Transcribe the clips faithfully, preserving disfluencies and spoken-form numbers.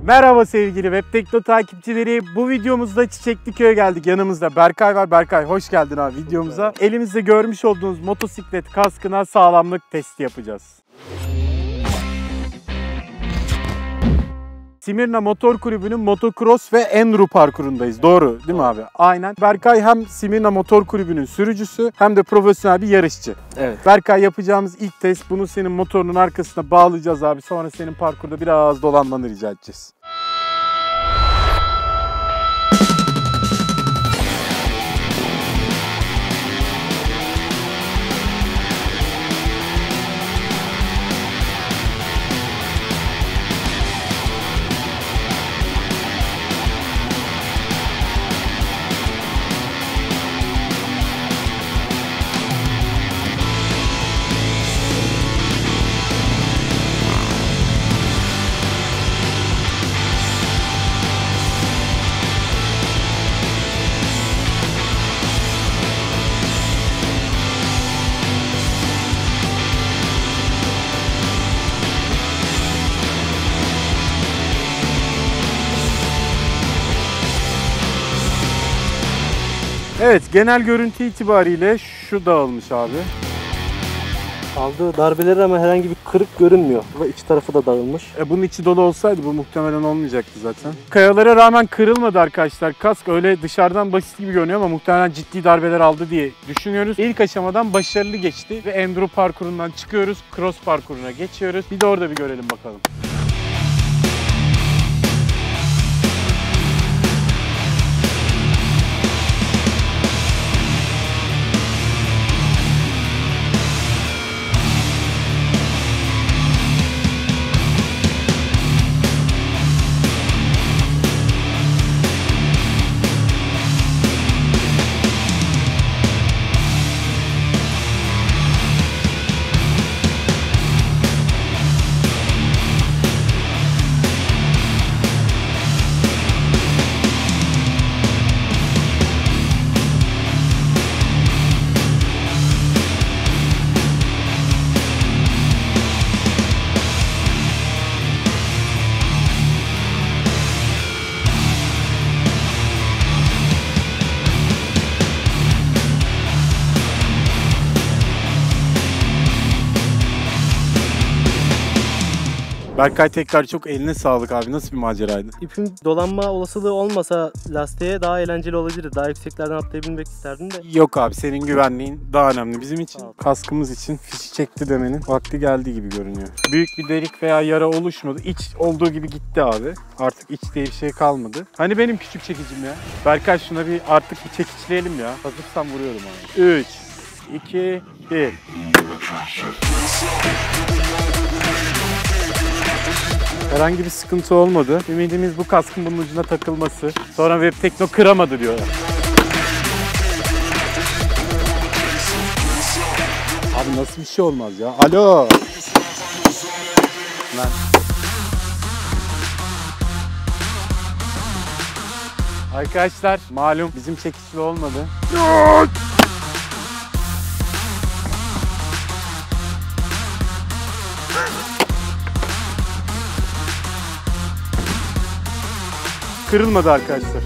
Merhaba sevgili Webtekno takipçileri. Bu videomuzda Çiçekliköy'e geldik. Yanımızda Berkay var. Berkay hoş geldin abi videomuza. Elimizde görmüş olduğunuz motosiklet kaskına sağlamlık testi yapacağız. Simirna Motor Kulübü'nün motocross ve enduro parkurundayız. Doğru değil mi abi? Aynen. Berkay hem Simirna Motor Kulübü'nün sürücüsü hem de profesyonel bir yarışçı. Evet. Berkay, yapacağımız ilk test, bunu senin motorunun arkasına bağlayacağız abi. Sonra senin parkurda biraz dolanmanı rica edeceğiz. Evet, genel görüntü itibariyle şu dağılmış abi. Aldığı darbeleri ama herhangi bir kırık görünmüyor. Ve iç tarafı da dağılmış. E bunun içi dolu olsaydı bu muhtemelen olmayacaktı zaten. Kayalara rağmen kırılmadı arkadaşlar. Kask öyle dışarıdan basit gibi görünüyor ama muhtemelen ciddi darbeler aldı diye düşünüyoruz. İlk aşamadan başarılı geçti ve enduro parkurundan çıkıyoruz. Cross parkuruna geçiyoruz. Bir de orada bir görelim bakalım. Berkay, tekrar çok eline sağlık abi. Nasıl bir maceraydı? İpin dolanma olasılığı olmasa lastiğe daha eğlenceli olabilirdi. Daha yükseklerden atlayabilmek isterdim de. Yok abi, senin güvenliğin daha önemli bizim için. Kaskımız için fişi çekti demenin vakti geldi gibi görünüyor. Büyük bir delik veya yara oluşmadı. İç olduğu gibi gitti abi. Artık iç diye bir şey kalmadı. Hani benim küçük çekicim ya. Berkay, şuna bir artık bir çekiçleyelim ya. Hazırsan vuruyorum abi. üç, iki, bir. Herhangi bir sıkıntı olmadı. Ümidimiz bu kaskın bunun ucuna takılması. Sonra Webtekno kıramadı diyorlar. Abi nasıl bir şey olmaz ya? Alo. Lan. Arkadaşlar malum bizim çekişli olmadı. Kırılmadı arkadaşlar.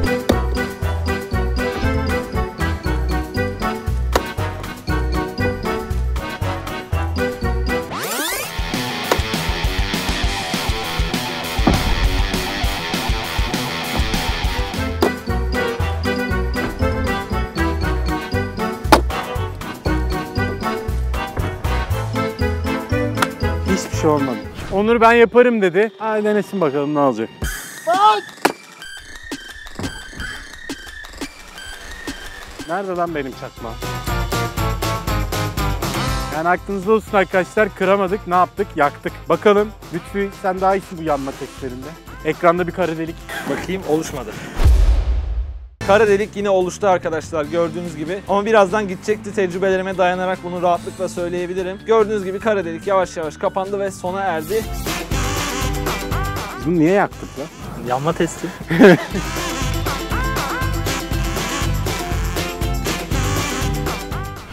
Hiçbir şey olmadı. Onur ben yaparım dedi. Hadi denesin bakalım ne olacak. Nerede lan benim çakma? Yani aklınızda olsun arkadaşlar, kıramadık. Ne yaptık? Yaktık. Bakalım Lütfü, sen daha iyisin bu yanma testlerinde. Ekranda bir kara delik. Bakayım, oluşmadı. Kara delik yine oluştu arkadaşlar, gördüğünüz gibi. Ama birazdan gidecekti, tecrübelerime dayanarak bunu rahatlıkla söyleyebilirim. Gördüğünüz gibi kara delik yavaş yavaş kapandı ve sona erdi. Biz bunu niye yaktık lan? Yanma testi.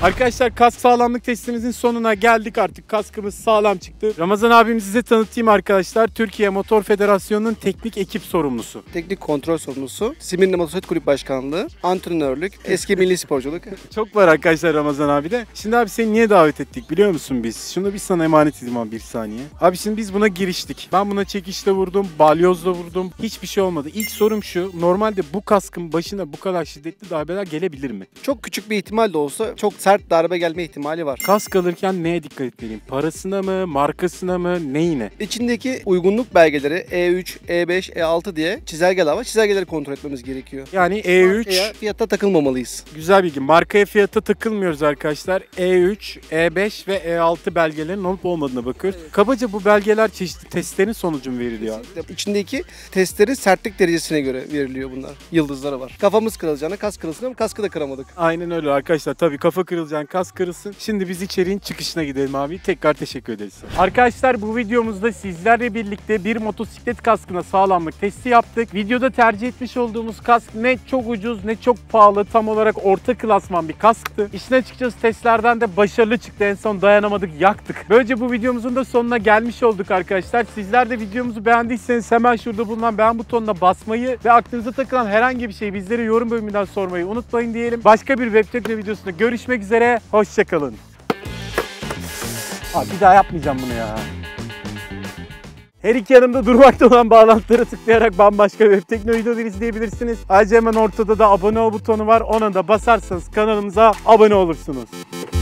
Arkadaşlar kask sağlamlık testimizin sonuna geldik artık. Kaskımız sağlam çıktı. Ramazan abimi size tanıtayım arkadaşlar. Türkiye Motor Federasyonu'nun teknik ekip sorumlusu. Teknik kontrol sorumlusu, Simirli Motosiklet Kulüp Başkanlığı, antrenörlük, eski milli sporculuk. Çok var arkadaşlar Ramazan abi de. Şimdi abi seni niye davet ettik biliyor musun biz? Şunu bir sana emanet edeyim abi bir saniye. Abi şimdi biz buna giriştik. Ben buna çekişle vurdum, balyozla vurdum. Hiçbir şey olmadı. İlk sorum şu. Normalde bu kaskın başına bu kadar şiddetli darbeler gelebilir mi? Çok küçük bir ihtimal de olsa çok sert darbe gelme ihtimali var. Kask alırken neye dikkat etmeliyim? Parasına mı, markasına mı, neyine? İçindeki uygunluk belgeleri E üç, E beş, E altı diye çizelgeler var. Çizelgeleri kontrol etmemiz gerekiyor. Yani E üç... Markaya, fiyatta takılmamalıyız. Güzel bilgi. Markaya fiyata takılmıyoruz arkadaşlar. E üç, E beş ve E altı belgelerin olup olmadığına bakıyoruz. Evet. Kabaca bu belgeler çeşitli testlerin sonucu mu veriliyor? İçindeki testlerin sertlik derecesine göre veriliyor bunlar. Yıldızları var. Kafamız kırılacağına kask kırılsın ama kaskı da kıramadık. Aynen öyle arkadaşlar. Tabii kafa kırılacağın kas kırılsın. Şimdi biz içeriğin çıkışına gidelim abi. Tekrar teşekkür ederiz. Arkadaşlar bu videomuzda sizlerle birlikte bir motosiklet kaskına sağlamlık testi yaptık. Videoda tercih etmiş olduğumuz kask ne çok ucuz ne çok pahalı. Tam olarak orta klasman bir kasktı. İşin açıkçası testlerden de başarılı çıktı. En son dayanamadık, yaktık. Böylece bu videomuzun da sonuna gelmiş olduk arkadaşlar. Sizler de videomuzu beğendiyseniz hemen şurada bulunan beğen butonuna basmayı ve aklınıza takılan herhangi bir şeyi bizlere yorum bölümünden sormayı unutmayın diyelim. Başka bir web tekno videosunda görüşmek üzere. Hoşçakalın. Abi bir daha yapmayacağım bunu ya. Her iki yanımda durmakta olan bağlantılara tıklayarak bambaşka web tekno videoları izleyebilirsiniz. Ayrıca hemen ortada da abone ol butonu var. Ona da basarsanız kanalımıza abone olursunuz.